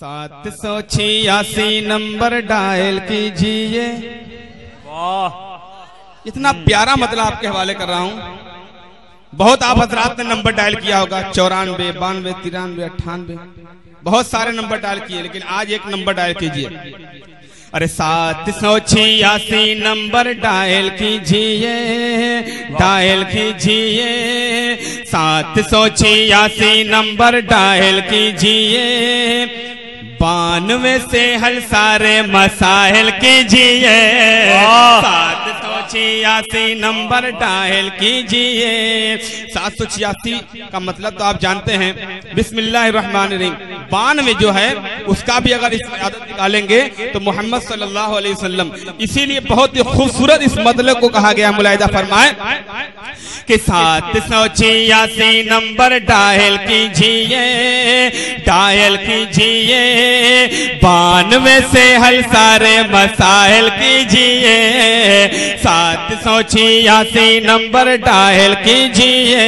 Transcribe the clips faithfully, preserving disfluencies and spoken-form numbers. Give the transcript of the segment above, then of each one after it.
सात सौ छियासी नंबर डायल कीजिए। वाह, इतना प्यारा मतलब आपके हवाले कर रहा हूँ। बहुत आप हजरात ने नंबर डायल किया होगा, चौरानवे, बानवे, तिरानवे, अट्ठानवे, बहुत सारे नंबर डायल किए, लेकिन आज एक नंबर डायल कीजिए। अरे सात सौ छियासी नंबर डायल कीजिए, डायल कीजिए, सात सौ छियासी नंबर डायल कीजिए, बानवे से हल सारे मसाइल कीजिए। सात सौ छियासी नंबर डायल कीजिए। सात सौ छियासी का मतलब तो आप जानते हैं, बिस्मिल्लाहिर्रहमानिर्रहीम। बानवे जो है उसका भी अगर इस आदत निकालेंगे तो मोहम्मद सल्लल्लाहु अलैहि वसल्लम, इसीलिए बहुत ही खूबसूरत इस मतलब को कहा गया। मुलाहिदा फरमाए कि सात सौ छियासी नंबर डायल कीजिए, डायल कीजिए, बानवे से हल सारे मसाइल कीजिए। सात सौ छियासी नंबर डायल कीजिए।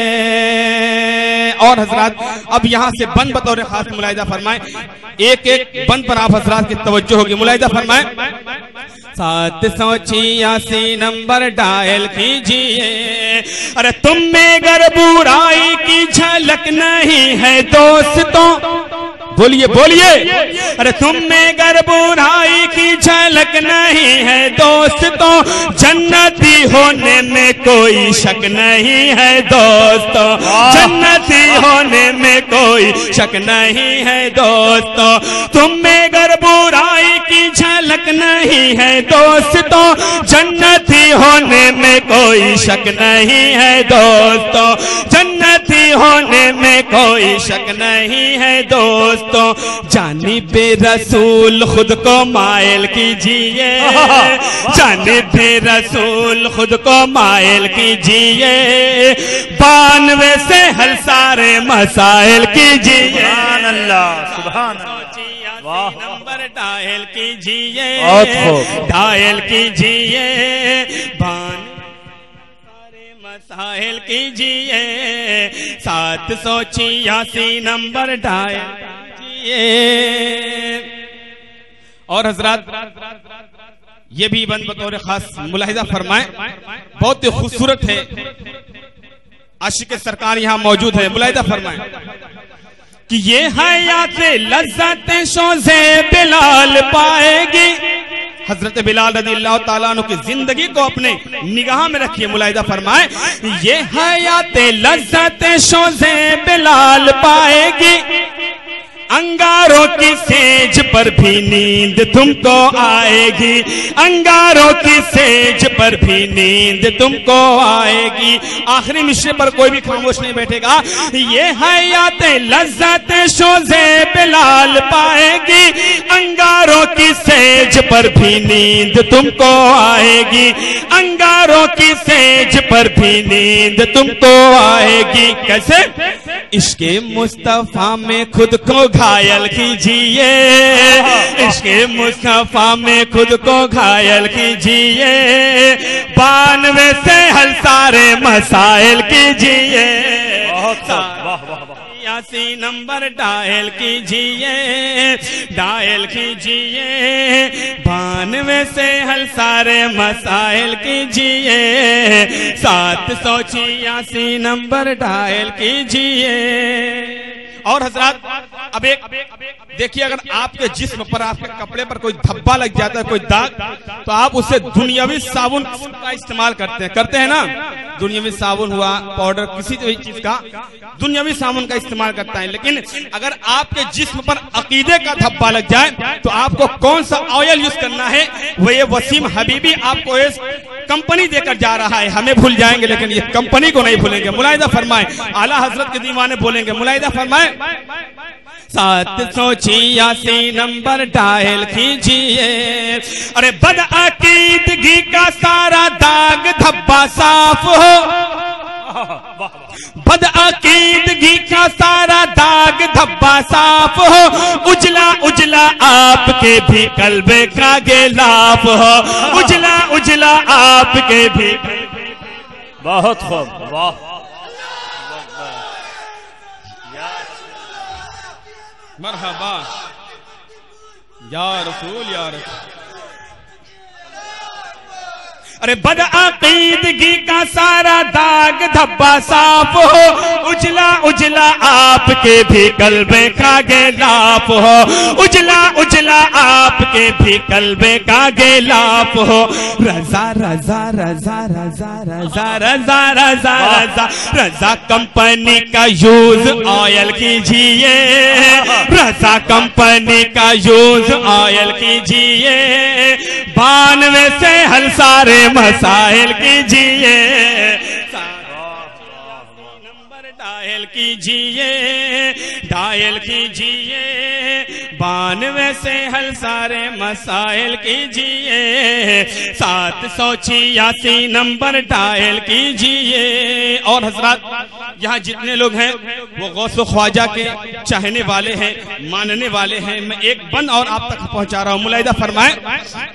और हजरात अब यहाँ से बंद बतौर खास मुलाहिदा फरमाए, एक एक बंद पर आप हजरात की तवज्जो होगी। मुलाहिदा फरमाए, सात सौ छियासी नंबर डायल कीजिए। अरे तुम में गर बुराई की झलक नहीं है दोस्तों, बोलिए बोलिए। अरे तुम में गर बुराई की झलक नहीं है दोस्तों, जन्नती होने में कोई शक नहीं है दोस्तों, जन्नती होने में कोई शक नहीं है दोस्तों। तुम में गर बुराई की झलक नहीं है दोस्तों, जन्नती होने में कोई शक नहीं है दोस्तों, जन्नती होने में कोई शक नहीं है दोस्तों। जानिबे रसूल खुद को मायल कीजिए, जानिबे रसूल खुद को मायल कीजिए, बानवे से हल सारे मसाइल कीजिए। सुभान अल्लाह, सुभान अल्लाह। नंबर डायल कीजिए, डायल कीजिए, मसाइल कीजिए। सात सौ छियासी नंबर डायल कीजिए। और हजरात ये भी बंद बतौर खास मुलाहिदा फरमाए, बहुत ही खूबसूरत है। आशिक सरकार यहाँ मौजूद है। मुलाहिदा फरमाए कि ये हयात लज्जत शोज़े बिलाल पाएगी। हजरत बिलाल रज़ी अल्लाह ताला अन्हु की जिंदगी को अपने निगाह में रखिए। मुलाहिदा फरमाए, ये हयात लज्जत शोज़े बिलाल पाएगी, अंगारों की सेज पर भी नींद तुमको आएगी, अंगारों की सेज पर भी नींद तुमको आएगी। आखिरी मिसरे पर कोई भी खामोश नहीं बैठेगा। ये हयात लज्जत शोज़े बिलाल पाएगी, अंगारों की सेज पर भी नींद तुमको आएगी, अंगारों की सेज पर भी नींद तुमको आएगी। कैसे? इश्क़े मुस्तफा में खुद को घायल कीजिए, इश्क़े मुस्तफा में खुद को घायल कीजिए, बानवे से हल सारे मसाइल कीजिए। छियासी नंबर डायल कीजिए, डायल कीजिए, बानवे से हल सारे मसाइल कीजिए। सात सौ छियासी नंबर डायल कीजिए। और हजरात अब एक देखिए, अगर आपके जिस्म पर, आपके कपड़े पर कोई धब्बा लग जाता है, कोई दाग, तो आप उससे दुनियावी साबुन का इस्तेमाल करते हैं, करते हैं ना? दुनियावी साबुन हुआ, पाउडर, किसी भी चीज का दुनियावी साबुन का इस्तेमाल करता है। लेकिन अगर आपके जिस्म पर अकीदे का धब्बा लग जाए तो आपको कौन सा ऑयल यूज करना है? वो ये वसीम हबीबी आपको इस कंपनी देकर जा रहा है। हमें भूल जाएंगे लेकिन ये कंपनी को नहीं भूलेंगे। मुलाहिदा फरमाए, आला हजरत के दीवाने बोलेंगे। मुलाहिदा फरमाए, सात सौ छियासी नंबर डायल कीजिए। अरे बदअकीदगी का सारा दाग धब्बा साफ हो, बदअकीदगी का सारा दाग धब्बा साफ हो, उजला उजला आपके भी कल्बे का गिलाफ हो, उजला उजला आपके भी। बहुत खूब, वाह, मरहबा। या रसूल या रसूल। अरे बदअकीदगी का सारा दाग धब्बा साफ हो, उजला उजला आपके भी कल्बे का गिलाफ हो, उजला उजला आपके भी कल्बे का गिलाफ हो। रजा रजा रजा रजा रजा रजा रजा रजा रजा कंपनी का यूज ऑयल कीजिए, रजा कंपनी का यूज ऑयल कीजिए, बानवे से हल सारे मसाइल कीजिए, नंबर डायल कीजिए, डायल कीजिए, बानवे से हल सारे मसाइल कीजिए, सात सौ छियासी नंबर डायल कीजिए। और हजरात यहाँ जितने लोग हैं वो गौसो ख्वाजा के चाहने वाले हैं, मानने वाले हैं, मैं एक बंद और आप तक पहुंचा रहा हूं। मुलाहिदा फरमाएं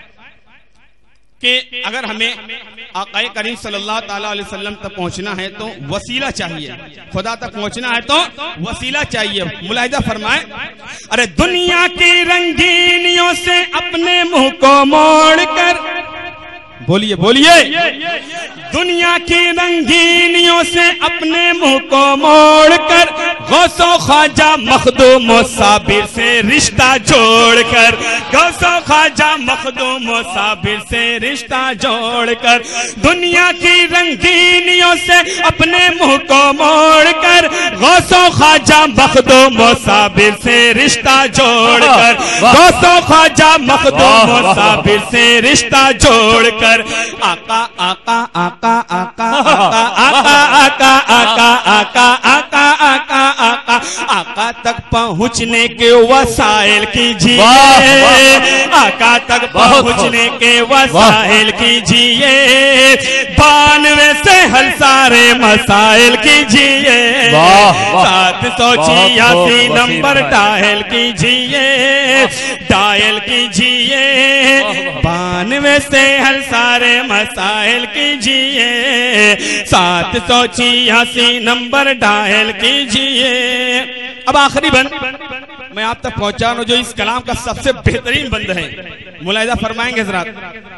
कि अगर हमें आक़ाए करीम सल्लल्लाहु ताला अलैहि वसल्लम तक पहुंचना है तो वसीला चाहिए, खुदा तक पहुंचना है तो वसीला चाहिए। मुलाहिदा फरमाएं, अरे दुनिया की रंगीनियों से अपने मुंह को मोड़ कर, बोलिए बोलिए, दुनिया की रंगीनियों से अपने मुंह को मोड़ कर, गौसो ख्वाजा मखदूम साबिर से रिश्ता जोड़कर, गौसो ख्वाजा मखदूम साबिर से रिश्ता जोड़कर, दुनिया की रंगीनियों से अपने मुंह को मोड़कर, गौसो ख्वाजा मखदूम साबिर से रिश्ता जोड़कर, गौसो ख्वाजा मखदूम साबिर से रिश्ता जोड़कर, आका आका आका आका आका आका आका आका आका आका आका आका आका तक पहुँचने के वसाइल कीजिए, आका तक पहुँचने के वसाइल कीजिए, बानवे से हल सारे मसाइल कीजिए, सात सौ छियासी नंबर डायल कीजिए, डायल कीजिए, बानवे से हल सारे मसाइल कीजिए, सात सौ छियासी नंबर डायल कीजिए। अब आखिरी बंद मैं आप तक पहुंचा रहा हूं जो इस कलाम का सबसे बेहतरीन बंद है। मुलाहिदा फरमाएंगे हजरात,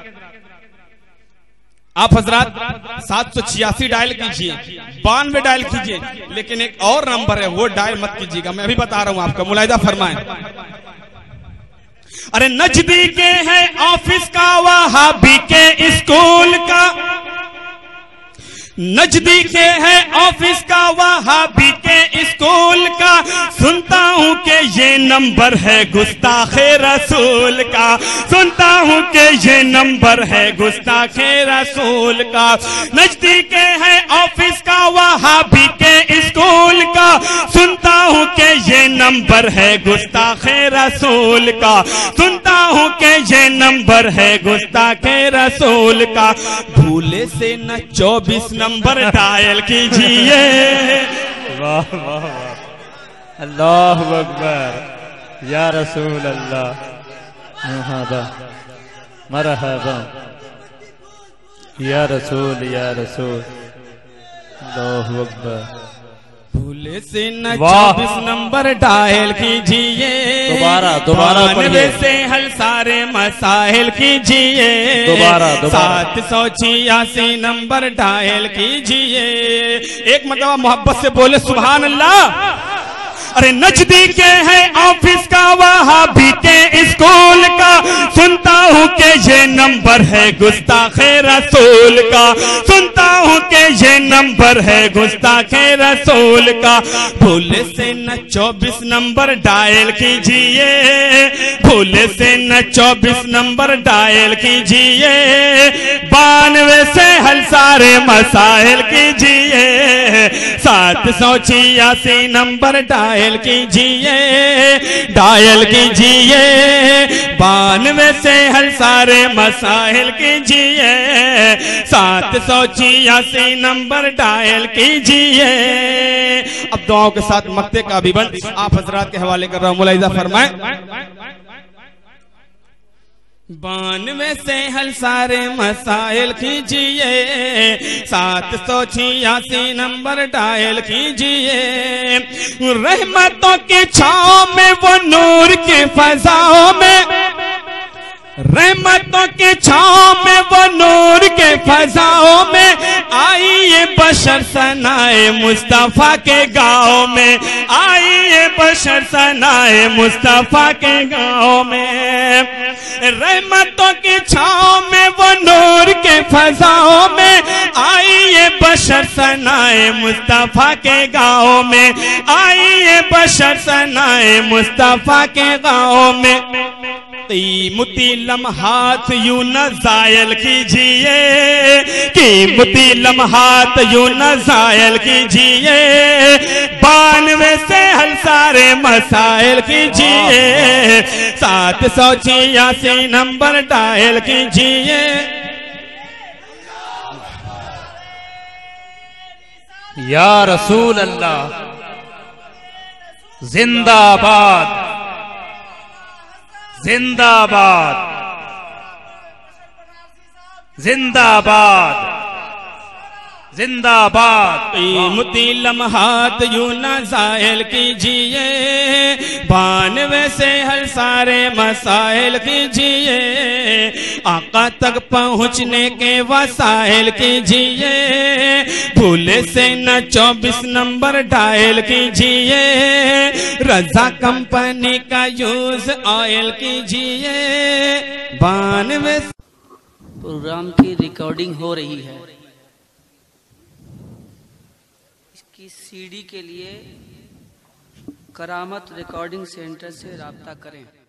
आप हजरात सात सौ छियासी डायल कीजिए, बानवे डायल कीजिए, लेकिन एक और नंबर है वो डायल मत कीजिएगा, मैं अभी बता रहा हूं आपको। मुलाहिदा फरमाएं, अरे नजदीके है ऑफिस का वहाबी के स्कूल का, नजदीके है ऑफिस का वहाबी के स्कूल का, सुनता हूँ कि ये नंबर है गुस्ताखे रसूल का, सुनता हूँ कि ये नंबर है गुस्ताखे रसूल का, नजदीके है ऑफिस का वहाबी के स्कूल का, सुनता हूँ कि ये नंबर है गुस्ताखे रसूल का, सुनता हूँ कि ये नंबर है गुस्ताखे रसूल का, भूले से न चौबीस नंबर डायल कीजिए। वाह वाह वाह, अल्लाहु अकबर, या रसूल अल्लाह, मरहबा मरहबा, या रसूल या रसूल, अल्लाहु अकबर। भूले से न चौबीस नंबर डायल कीजिए, दोबारा दोबारा बानवे से हल सारे मसाइल कीजिए, दोबारा दोबारा सात सौ छियासी नंबर डायल कीजिए। एक मतलब मोहब्बत से बोले सुभान अल्लाह। अरे नजदीके है ऑफिस का वहाबी के स्कूल का, सुनता हूँ कि ये नंबर है गुस्ताखे रसूल का, सुनता हूँ कि ये नंबर है गुस्ताखे रसूल का, भूले से न चौबीस नंबर डायल कीजिए, भूले से न चौबीस नंबर डायल कीजिए, बानवे से हल सारे मसाइल कीजिए, सात सौ छियासी नंबर डायल डायल कीजिए, डायल कीजिए, बानवे से हल सारे मसाइल कीजिए, सात सौ छियासी नंबर डायल कीजिए। अब दुआओं के साथ मक्ते का अभिबंध आप हजरात के हवाले कर रहा हूं, मुलाहिजा फरमाएं। बानवे से हल सारे मसाइल कीजिए, सात सौ छियासी नंबर डायल कीजिए। रहमतों की छाँव में वो नूर की फजाओं में, रहमतों के छाँव में वो नूर के फजाओं में, आइए बशर सनाए मुस्तफा के गाँव में, आइए बशर सनाए मुस्तफा के गाँव में। रहमतों की छाँव में वो नूर के फजाओं में, आइए बशर सनाए मुस्तफा के गाँव में, आइए बशर सनाए मुस्तफा के गाँव में। कीमती लम्हात यूं न जायल कीजिए, कीमती लम्हात यूं न जायल कीजिए, बानवे से हल सारे मसाइल कीजिए, सात सौ छियासी नंबर डायल कीजिए। या रसूल अल्लाह जिंदाबाद, जिंदाबाद, जिंदाबाद, जिंदाबाद। कीमती लम्हात यूं न जायल कीजिए, बानवे से हर सारे मसाइल कीजिए, आका तक पहुँचने के वसाइल कीजिए, भूले से न चौबीस नंबर डायल कीजिए, रजा कंपनी का यूज ऑयल कीजिए। बानवे प्रोग्राम की रिकॉर्डिंग हो रही है। इसकी सीडी के लिए करामत रिकॉर्डिंग सेंटर से राब्ता करें।